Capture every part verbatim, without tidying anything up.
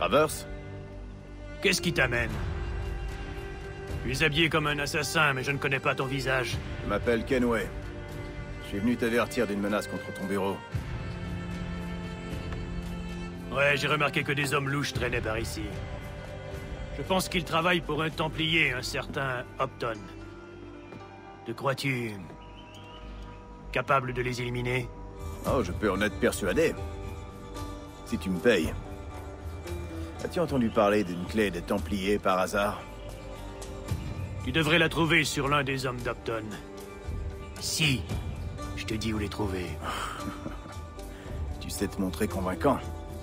Travers? Qu'est-ce qui t'amène? Tu es habillé comme un assassin, mais je ne connais pas ton visage. Je m'appelle Kenway. Je suis venu t'avertir d'une menace contre ton bureau. Ouais, j'ai remarqué que des hommes louches traînaient par ici. Je pense qu'ils travaillent pour un Templier, un certain Upton. Te crois-tu... capable de les éliminer? Oh, je peux en être persuadé. Si tu me payes. As-tu entendu parler d'une clé des Templiers par hasard? Tu devrais la trouver sur l'un des hommes d'Upton. Si, je te dis où les trouver. Tu sais te montrer convaincant.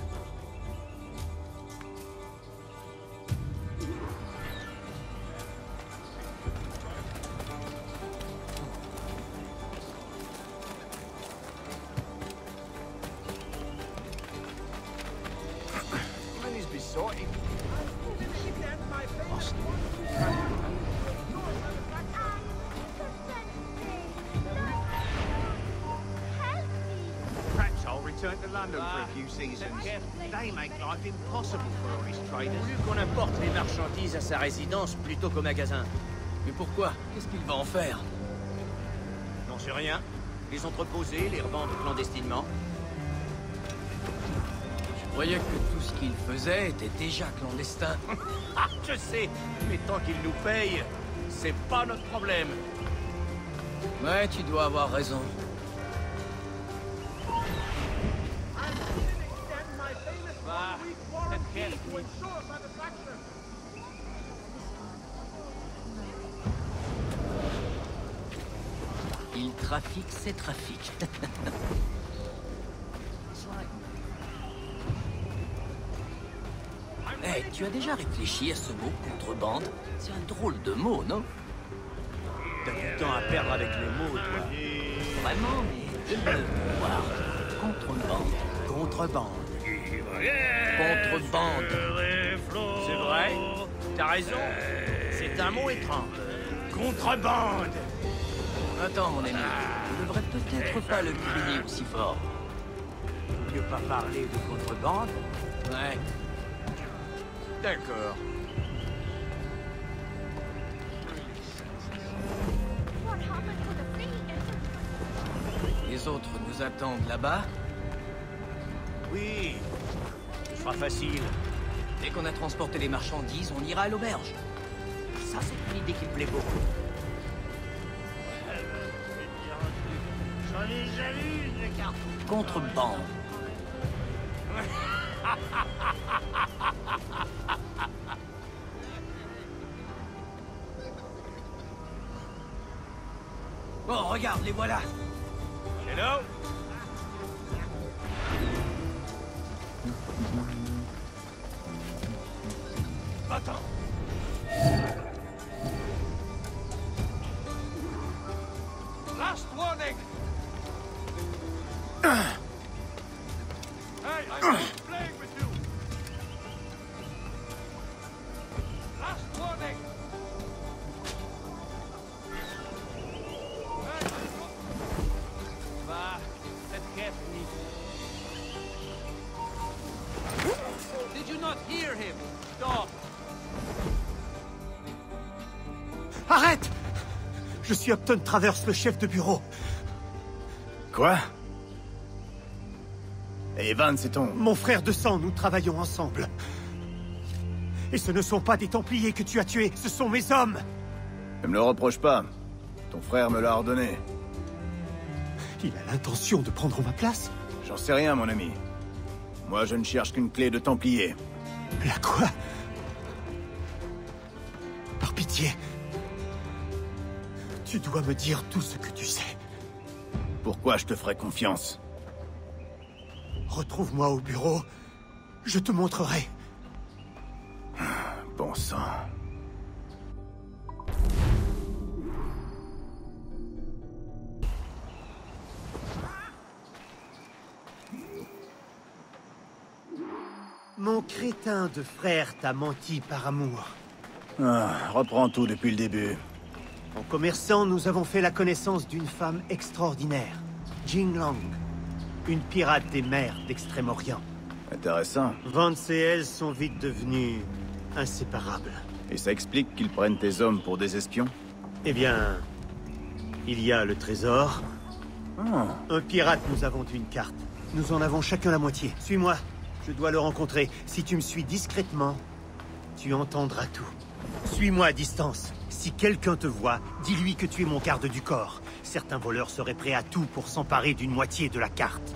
Qu'on apporte les marchandises à sa résidence plutôt qu'au magasin. Mais pourquoi? Qu'est-ce qu'il va en faire? J'en sais rien. Les entreposer, les revendre clandestinement. Je croyais que tout ce qu'il faisait était déjà clandestin. Ah, je sais, mais tant qu'il nous paye, c'est pas notre problème. Ouais, tu dois avoir raison. Va, t'inquiète. Il trafique ses trafics. Hey, tu as déjà réfléchi à ce mot contrebande? C'est un drôle de mot, non? T'as du temps à perdre avec les mots, toi. Vraiment, mais il le pouvoir. Contrebande. Contrebande. Contrebande. C'est vrai, t'as raison. C'est un mot étrange. Contrebande. Attends, mon ami. Tu devrais peut-être pas le crier aussi fort. Mieux pas parler de contrebande? Ouais. D'accord. Les autres nous attendent là-bas. Oui, ce sera facile. Dès qu'on a transporté les marchandises, on ira à l'auberge. Ça, c'est une idée qui me plaît beaucoup. J'en ai jamais eu une carte. Contrebande. Oh, regarde, les voilà. Hello? Attends. Last warning. Hey, I'm playing with you. Last warning. Hey, va, faites gaffe, Did you not hear him? Stop. Arrête! Je suis Upton Travers, le chef de bureau. Quoi? Et Evan, c'est ton... Mon frère de sang, nous travaillons ensemble. Et ce ne sont pas des Templiers que tu as tués, ce sont mes hommes! Ne me le reproche pas. Ton frère me l'a ordonné. Il a l'intention de prendre ma place? J'en sais rien, mon ami. Moi, je ne cherche qu'une clé de Templier. La quoi? Par pitié. Tu dois me dire tout ce que tu sais. Pourquoi je te ferais confiance? Retrouve-moi au bureau. Je te montrerai. Bon sang. Mon crétin de frère t'a menti par amour. Ah, reprends tout depuis le début. En commerçant, nous avons fait la connaissance d'une femme extraordinaire, Jing Lang, une pirate des mers d'Extrême-Orient. Intéressant. Vance et elle sont vite devenus inséparables. Et ça explique qu'ils prennent tes hommes pour des espions? Eh bien, il y a le trésor. Ah. Un pirate nous a vendu une carte. Nous en avons chacun la moitié. Suis-moi. Je dois le rencontrer. Si tu me suis discrètement, tu entendras tout. Suis-moi à distance. Si quelqu'un te voit, dis-lui que tu es mon garde du corps. Certains voleurs seraient prêts à tout pour s'emparer d'une moitié de la carte.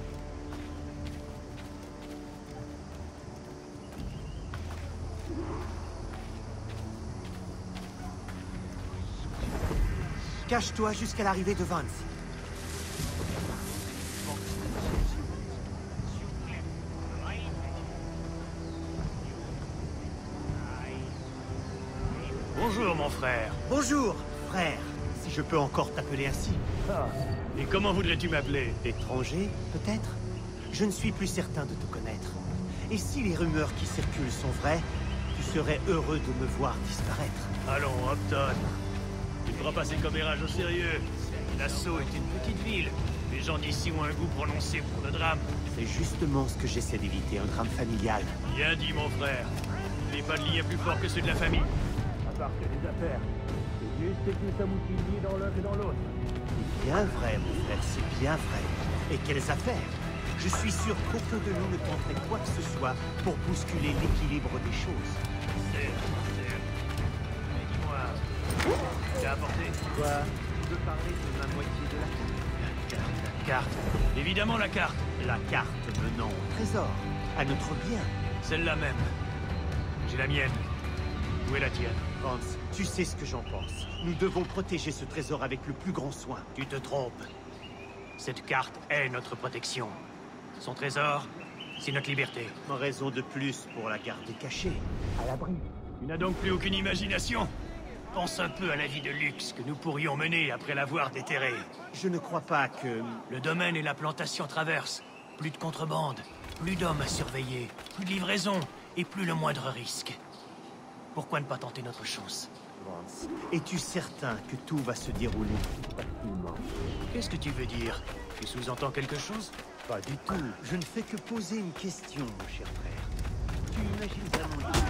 Cache-toi jusqu'à l'arrivée de Vance. Bonjour, mon frère. Bonjour, frère. Si je peux encore t'appeler ainsi. Ah. Et comment voudrais-tu m'appeler? Étranger, peut-être? Je ne suis plus certain de te connaître. Et si les rumeurs qui circulent sont vraies, tu serais heureux de me voir disparaître. Allons, Hopton. Tu ne feras pas ces commérages au sérieux. L'assaut est une petite ville. Les gens d'ici ont un goût prononcé pour le drame. C'est justement ce que j'essaie d'éviter, un drame familial. Bien dit, mon frère. Il n'est pas de lien plus fort que ceux de la famille. À part que les affaires. C'est juste que nous sommes outillés dans l'un et dans l'autre. C'est bien vrai, mon frère, c'est bien vrai. Et quelles affaires? Je suis sûr qu'aucun de nous ne tenterait quoi que ce soit pour bousculer l'équilibre des choses. Certes, certes. Mais dis-moi, tu as apporté? Quoi? Tu veux parler de ma moitié de la carte? La carte, la carte. Évidemment la carte. La carte menant au trésor, à notre bien. Celle-là même. J'ai la mienne. Où est la tienne? Vance, tu sais ce que j'en pense. Nous devons protéger ce trésor avec le plus grand soin. Tu te trompes. Cette carte est notre protection. Son trésor, c'est notre liberté. Une raison de plus pour la garder cachée. À l'abri. Tu n'as donc plus aucune imagination? Pense un peu à la vie de luxe que nous pourrions mener après l'avoir déterrée. Je ne crois pas que... Le domaine et la plantation traversent. Plus de contrebande, plus d'hommes à surveiller, plus de livraison et plus le moindre risque. Pourquoi ne pas tenter notre chance? Vance, es-tu certain que tout va se dérouler facilement? Qu'est-ce que tu veux dire? Tu sous-entends quelque chose? Pas du tout. Je ne fais que poser une question, mon cher frère. Tu imagines un monde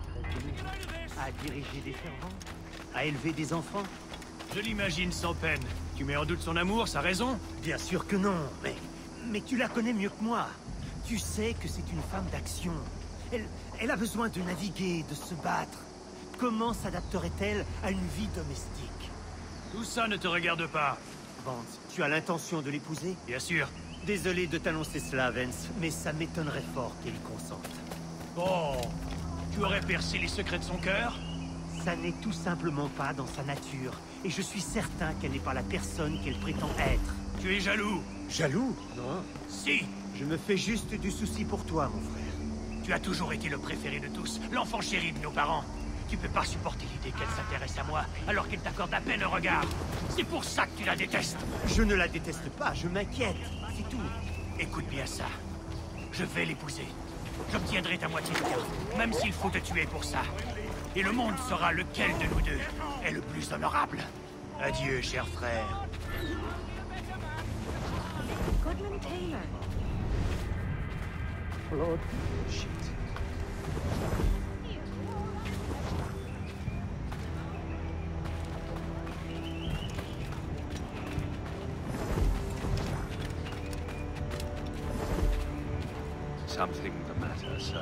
à diriger des servants? À élever des enfants? Je l'imagine sans peine. Tu mets en doute son amour, sa raison? Bien sûr que non, mais... Mais tu la connais mieux que moi. Tu sais que c'est une femme d'action. Elle, elle a besoin de naviguer, de se battre. Comment s'adapterait-elle à une vie domestique? Tout ça ne te regarde pas. Vance, tu as l'intention de l'épouser? Bien sûr. Désolé de t'annoncer cela, Vance, mais ça m'étonnerait fort qu'elle y consente. Oh, tu aurais percé les secrets de son cœur? Ça n'est tout simplement pas dans sa nature. Et je suis certain qu'elle n'est pas la personne qu'elle prétend être. Tu es jaloux? Jaloux? Non. Si! Je me fais juste du souci pour toi, mon frère. Tu as toujours été le préféré de tous, l'enfant chéri de nos parents. Tu peux pas supporter l'idée qu'elle s'intéresse à moi, alors qu'elle t'accorde à peine un regard. C'est pour ça que tu la détestes. Je ne la déteste pas, je m'inquiète, c'est tout. Écoute bien ça. Je vais l'épouser. J'obtiendrai ta moitié de carte, même s'il faut te tuer pour ça. Et le monde saura lequel de nous deux est le plus honorable. Adieu, cher frère. Godman Taylor. Lord, shit. Something the matter, sir.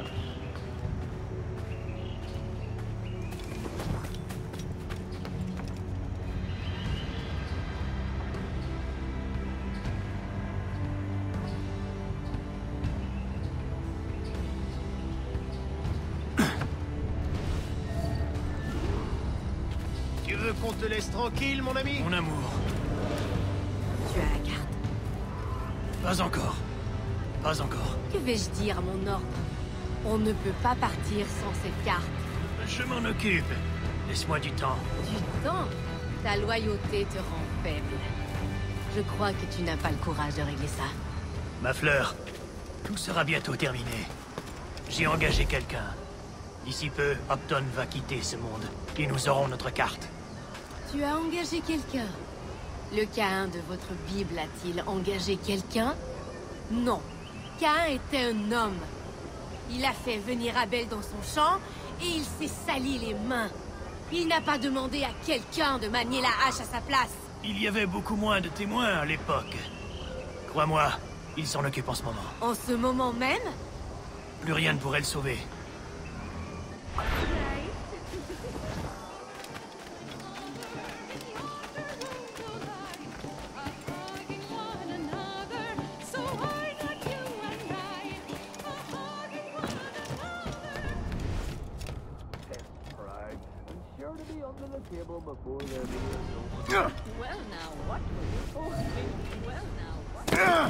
Tu veux qu'on te laisse tranquille, mon ami? Mon amour. Tu as la carte. Pas encore. Pas encore. Que vais-je dire à mon ordre? On ne peut pas partir sans cette carte. Je m'en occupe. Laisse-moi du temps. Du temps? Ta loyauté te rend faible. Je crois que tu n'as pas le courage de régler ça. Ma fleur, tout sera bientôt terminé. J'ai engagé quelqu'un. D'ici peu, Hopton va quitter ce monde. Et nous aurons notre carte. Tu as engagé quelqu'un? Le Caïn de votre Bible a-t-il engagé quelqu'un? Non. Cain était un homme. Il a fait venir Abel dans son champ et il s'est sali les mains. Il n'a pas demandé à quelqu'un de manier la hache à sa place. Il y avait beaucoup moins de témoins à l'époque. Crois-moi, il s'en occupe en ce moment. En ce moment même? Plus rien ne pourrait le sauver. Well now, what were you supposed to do? Well now,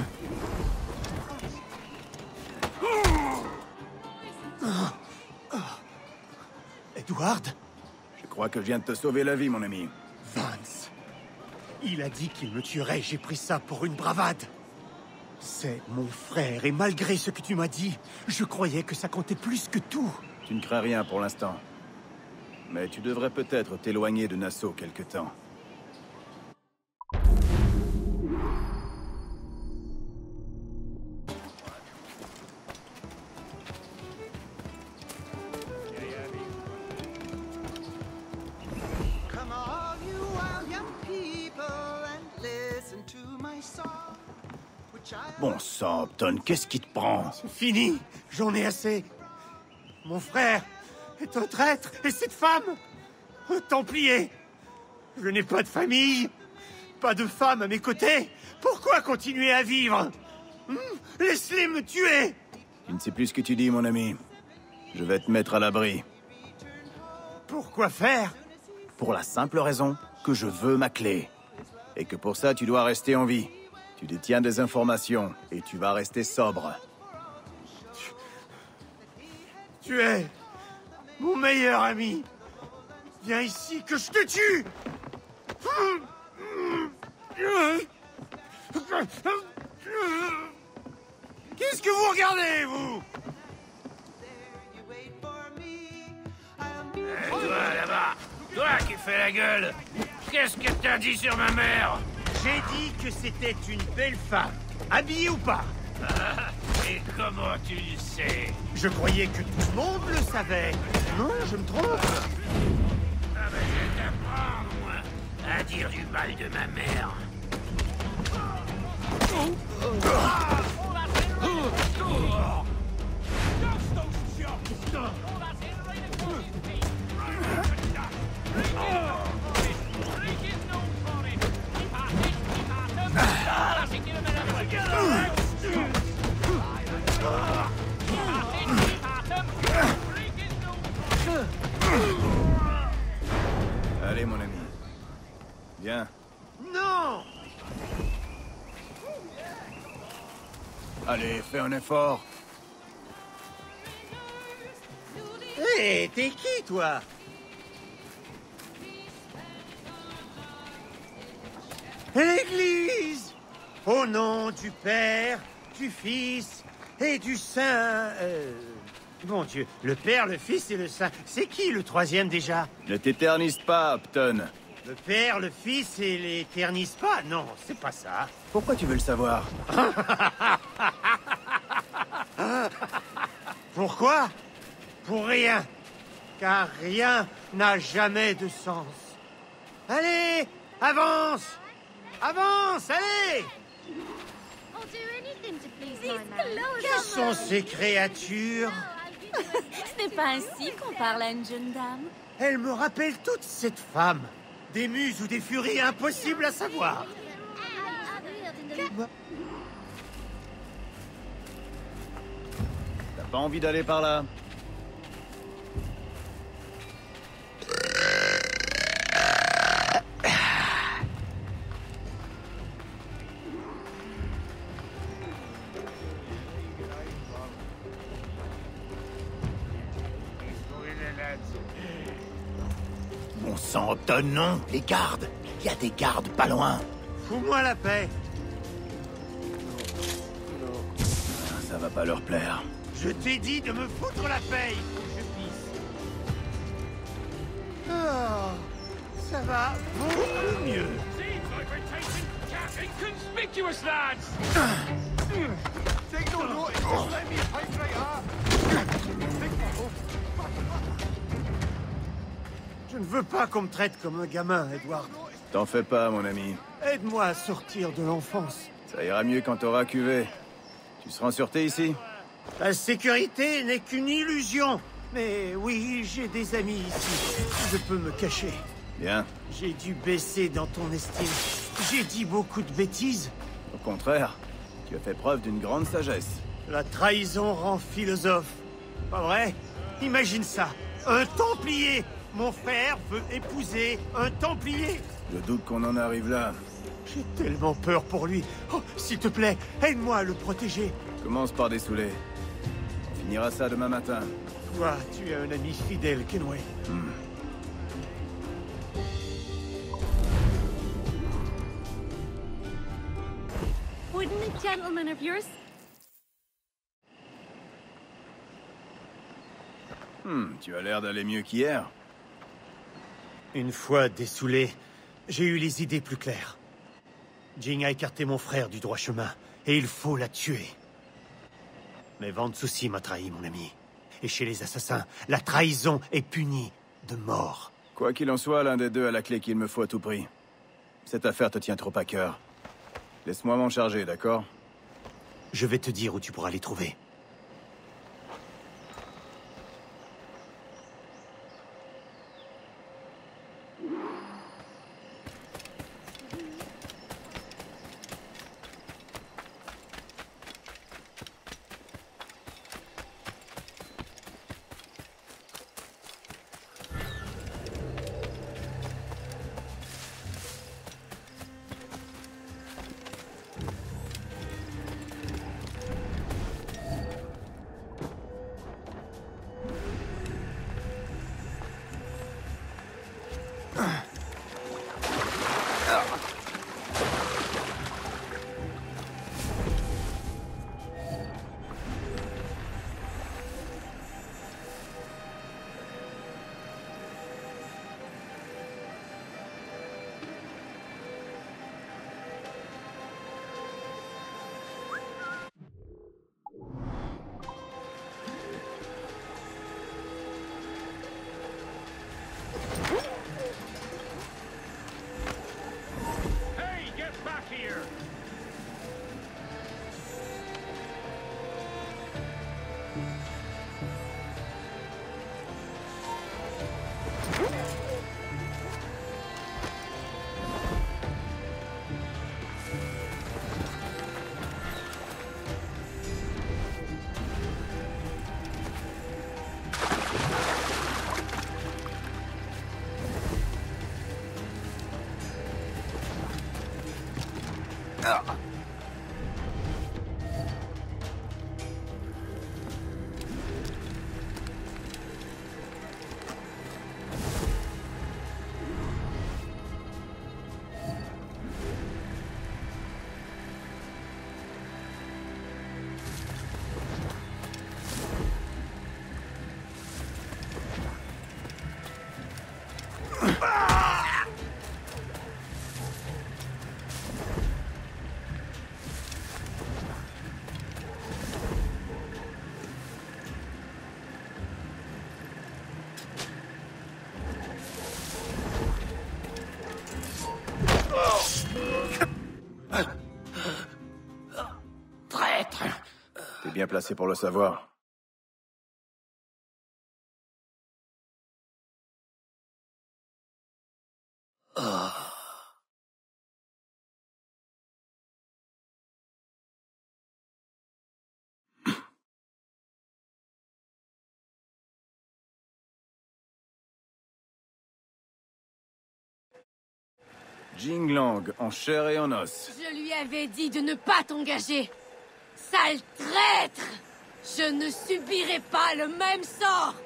what? Edward? Je crois que je viens de te sauver la vie, mon ami. Vance. Il a dit qu'il me tuerait, j'ai pris ça pour une bravade. C'est mon frère, et malgré ce que tu m'as dit, je croyais que ça comptait plus que tout. Tu ne crains rien pour l'instant. Mais tu devrais peut-être t'éloigner de Nassau quelque temps. Bon sang, Upton, qu'est-ce qui te prend? C'est fini, j'en ai assez. Mon frère est un traître, et cette femme, un templier. Je n'ai pas de famille, pas de femme à mes côtés. Pourquoi continuer à vivre? hmm Laisse-les me tuer. Tu ne sais plus ce que tu dis, mon ami. Je vais te mettre à l'abri. Pourquoi faire? Pour la simple raison que je veux ma clé. Et que pour ça, tu dois rester en vie. Tu détiens des informations, et tu vas rester sobre. Tu es mon meilleur ami. Viens ici que je te tue. Qu'est-ce que vous regardez, vous? Eh, toi, là-bas, toi qui fais la gueule, qu'est-ce que t'as dit sur ma mère? J'ai dit que c'était une belle femme, habillée ou pas. Ah, et comment tu le sais? Je croyais que tout le monde le savait. Non, je me trompe. Ah ben, je vais t'apprendre, moi, à dire du mal de ma mère. Allez, mon ami. Viens. Non! Allez, fais un effort. Hé, hey, t'es qui, toi? L'église! Au nom du Père, du Fils et du Saint... Euh... Mon Dieu, le Père, le Fils et le Saint. C'est qui le troisième déjà? Ne t'éternise pas, Upton. Le Père, le Fils et l'éternise pas? Non, c'est pas ça. Pourquoi tu veux le savoir? Pourquoi? Pour rien. Car rien n'a jamais de sens. Allez, avance! Avance, allez! Qui sont ces créatures? Ce n'est pas ainsi qu'on parle à une jeune dame. Elles me rappellent toutes cette femme. Des muses ou des furies impossibles à savoir. T'as pas envie d'aller par là? Bon sang, Upton, non. Les gardes. Il y a des gardes pas loin. Fous-moi la paix. Ça va pas leur plaire. Je t'ai dit de me foutre la paix. Il faut que je pisse. Oh, ça va beaucoup mieux. Inconspicuous, lads! Take no notice. veux pas qu'on me traite comme un gamin, Edward. T'en fais pas, mon ami. Aide-moi à sortir de l'enfance. Ça ira mieux quand t'auras cuvé. Tu seras en sûreté ici? La sécurité n'est qu'une illusion. Mais oui, j'ai des amis ici. Je peux me cacher. Bien. J'ai dû baisser dans ton estime. J'ai dit beaucoup de bêtises. Au contraire, tu as fait preuve d'une grande sagesse. La trahison rend philosophe. Pas vrai? Imagine ça. Un Templier. Mon frère veut épouser un Templier. Je doute qu'on en arrive là. J'ai tellement peur pour lui. Oh, s'il te plaît, aide-moi à le protéger. Commence par dessouler. On finira ça demain matin. Toi, tu es un ami fidèle, Kenway. Hmm. Wouldn't a gentleman of yours... Hmm, tu as l'air d'aller mieux qu'hier. Une fois dessoulé, j'ai eu les idées plus claires. Jing a écarté mon frère du droit chemin, et il faut la tuer. Mais Van Souci m'a trahi, mon ami. Et chez les assassins, la trahison est punie de mort. Quoi qu'il en soit, l'un des deux a la clé qu'il me faut à tout prix. Cette affaire te tient trop à cœur. Laisse-moi m'en charger, d'accord? Je vais te dire où tu pourras les trouver. T'es bien placé pour le savoir. Jing Lang, en chair et en os. Je lui avais dit de ne pas t'engager. Sale traître! Je ne subirai pas le même sort!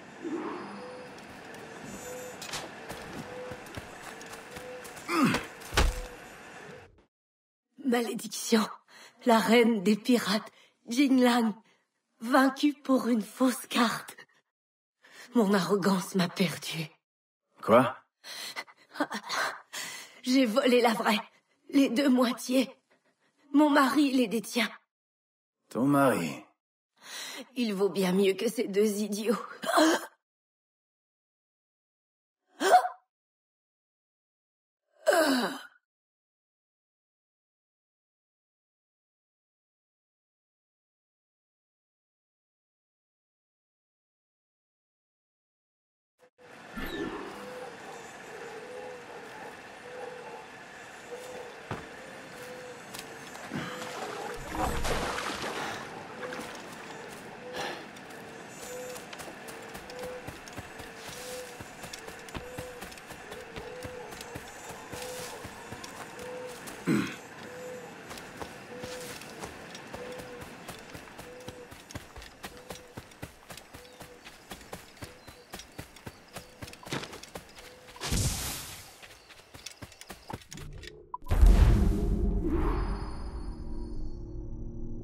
Malédiction. La reine des pirates, Jing Lang, vaincue pour une fausse carte. Mon arrogance m'a perdu. Quoi? J'ai volé la vraie, les deux moitiés. Mon mari les détient. Ton mari? Il vaut bien mieux que ces deux idiots.